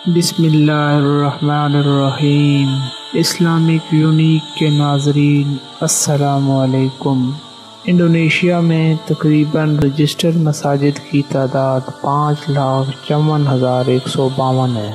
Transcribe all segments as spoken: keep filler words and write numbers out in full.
بسم اللہ الرحمن الرحیم۔ اسلامک یونیک کے ناظرین السلام علیکم۔ انڈونیشیا میں تقریباً رجسٹرڈ مساجد کی تعداد پانچ لاکھ چون ہزار ایک سو باون ہے،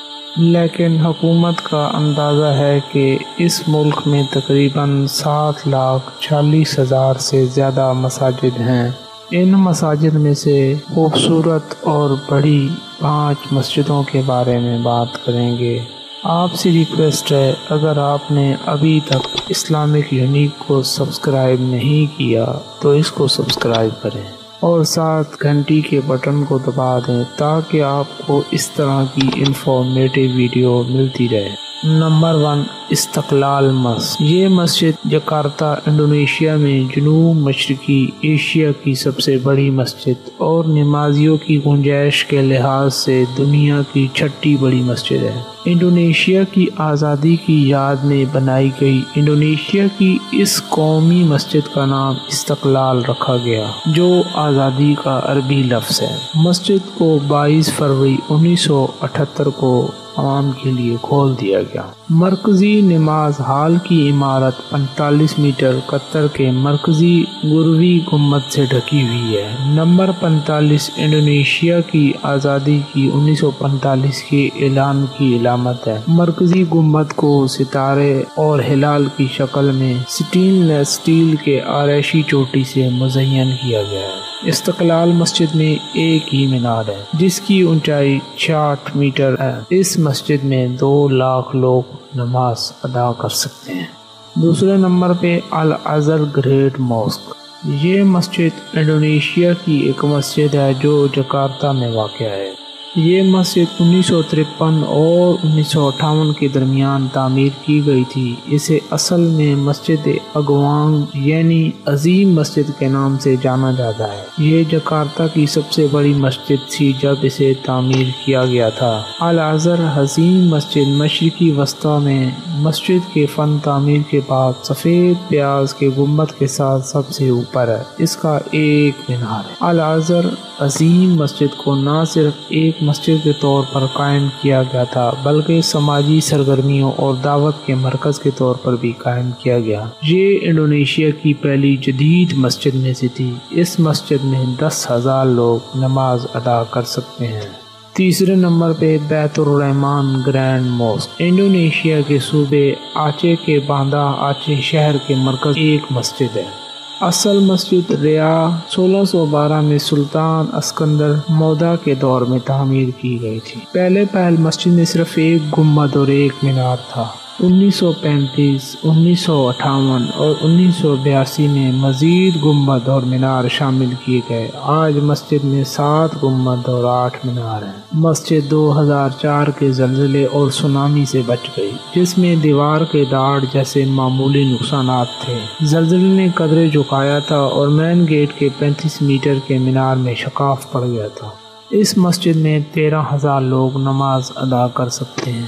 لیکن حکومت کا اندازہ ہے کہ اس ملک میں تقریباً سات لاکھ چالیس ہزار سے زیادہ مساجد ہیں۔ ان مساجد میں سے خوبصورت اور بڑی پانچ مسجدوں کے بارے میں بات کریں گے۔ آپ سے ریکویسٹ ہے، اگر آپ نے ابھی تک اسلامک یونیک کو سبسکرائب نہیں کیا تو اس کو سبسکرائب کریں اور ساتھ گھنٹی کے بٹن کو دبا دیں تاکہ آپ کو اس طرح کی انفارمیٹیو ویڈیو ملتی رہے۔ نمبر ون، استقلال مسجد۔ یہ مسجد جکارتا انڈونیشیا میں جنوب مشرقی ایشیا کی سب سے بڑی مسجد اور نمازیوں کی گنجائش کے لحاظ سے دنیا کی چھٹی بڑی مسجد ہے۔ انڈونیشیا کی آزادی کی یاد میں بنائی گئی انڈونیشیا کی اس قومی مسجد کا نام استقلال رکھا گیا، جو آزادی کا عربی لفظ ہے۔ مسجد کو بائیس فروری انیس سو اٹھہتر کو عوام کے لیے کھول دیا گیا۔ مرکزی نماز ہال کی عمارت پینتالیس میٹر قطر کے مرکزی غروی گنبد سے ڈھکی ہوئی ہے۔ نمبر پینتالیس انڈونیشیا کی آزادی کی انیس سو پینتالیس کے اعلان کی علامت ہے۔ مرکزی گنبد کو ستارے اور ہلال کی شکل میں سٹین لیس سٹیل کے آرائشی چوٹی سے مزین کیا گیا ہے۔ استقلال مسجد میں ایک ہی مینار ہے جس کی اونچائی چھیاٹھ میٹر ہے۔ اس مسجد میں دو لاکھ لوگ نماز ادا کر سکتے ہیں۔ دوسرے نمبر پہ الازہر گریٹ ماسک۔ یہ مسجد انڈونیشیا کی ایک مسجد ہے جو جکارتا میں واقع ہے۔ یہ مسجد انیس سو ترپن اور انیس سو اٹھاون کے درمیان تعمیر کی گئی تھی۔ اسے اصل میں مسجد اگوانگ یعنی عظیم مسجد کے نام سے جانا جاتا ہے۔ یہ جکارتا کی سب سے بڑی مسجد تھی جب اسے تعمیر کیا گیا تھا۔ الازہر عظیم مسجد مشرقی وسطی میں مسجد کے فن تعمیر کے بعد سفید پیاز کے گنبد کے ساتھ سب سے اوپر ہے۔ اس کا ایک مینار ہے۔ الازہر عظیم مسجد کو نہ صرف ایک مسجد کے طور پر قائم کیا گیا تھا بلکہ سماجی سرگرمیوں اور دعوت کے مرکز کے طور پر بھی قائم کیا گیا۔ یہ انڈونیشیا کی پہلی جدید مسجد میں سے تھی۔ اس مسجد میں دس ہزار لوگ نماز ادا کر سکتے ہیں۔ تیسرے نمبر پہ بیت الرحمن گرینڈ ماسک۔ انڈونیشیا کے صوبے آچے کے باندھا آچے شہر کے مرکز ایک مسجد ہے۔ اصل مسجد ریا سولہ سو بارہ میں سلطان اسکندر مودا کے دور میں تعمیر کی گئی تھی۔ پہلے پہل مسجد میں صرف ایک گنبد اور ایک مینار تھا۔ انیس سو پینتیس، انیس سو اٹھاون اور انیس سو بیاسی میں مزید گنبد اور مینار شامل کیے گئے۔ آج مسجد میں سات گنبد اور آٹھ مینار ہیں۔ مسجد دو ہزار چار کے زلزلے اور سونامی سے بچ گئی، جس میں دیوار کے داڑ جیسے معمولی نقصانات تھے۔ زلزلے نے قدرے جھکایا تھا اور مین گیٹ کے پینتیس میٹر کے مینار میں شکاف پڑ گیا تھا۔ اس مسجد میں تیرہ ہزار لوگ نماز ادا کر سکتے ہیں۔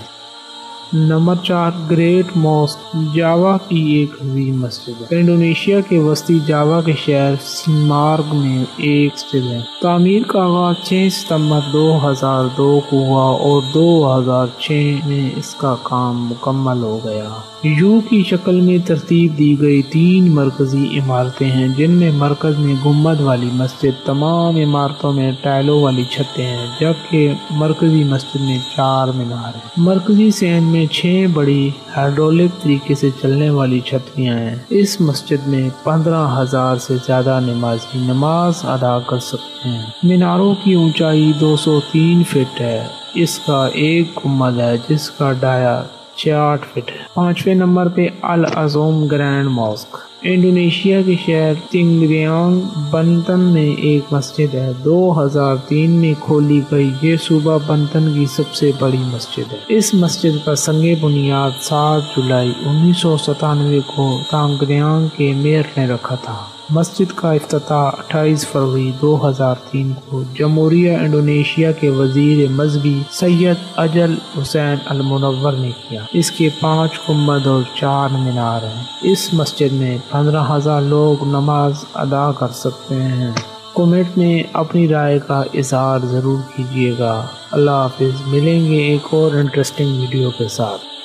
نمبر چار، گریٹ ماسک جاوا کی ایک عظیم مسجد ہے۔ انڈونیشیا کے وسطی جاوا کے شہر سیمارگ میں ایک مسجد ہے۔ تعمیر کا آغاز چھ ستمبر دو ہزار دو کو ہوا اور دو ہزار چھ میں اس کا کام مکمل ہو گیا۔ یو کی شکل میں ترتیب دی گئی تین مرکزی عمارتیں ہیں، جن میں مرکز میں گنبد والی مسجد، تمام عمارتوں میں ٹائلوں والی چھتیں ہیں، جبکہ مرکزی مسجد میں چار مینار ہیں۔ مرکزی سین میں چھ بڑی ہائیڈرولک طریقے سے چلنے والی چھتریاں ہیں۔ اس مسجد میں پندرہ ہزار سے زیادہ نمازی نماز ادا کر سکتے ہیں۔ میناروں کی اونچائی دو سو تین فٹ ہے۔ اس کا ایک گنبد ہے جس کا ڈایا چھیاٹھ فٹ ہے۔ پانچویں نمبر پہ الازوم گرینڈ ماسک۔ انڈونیشیا کے شہر تنگریانگ بنتن میں ایک مسجد ہے۔ دو ہزار تین میں کھولی گئی، یہ صوبہ بنتن کی سب سے بڑی مسجد ہے۔ اس مسجد کا سنگ بنیاد سات جولائی انیس سو ستانوے کو تانگریانگ کے میئر نے رکھا تھا۔ مسجد کا افتتاح اٹھائیس فروری دو ہزار تین کو جمہوریہ انڈونیشیا کے وزیر مذہبی سید اجل حسین المنور نے کیا۔ اس کے پانچ گنبد اور چار مینار ہیں۔ اس مسجد میں پندرہ ہزار لوگ نماز ادا کر سکتے ہیں۔ کومنٹ میں اپنی رائے کا اظہار ضرور کیجیے گا۔ اللہ حافظ، ملیں گے ایک اور انٹرسٹنگ ویڈیو کے ساتھ۔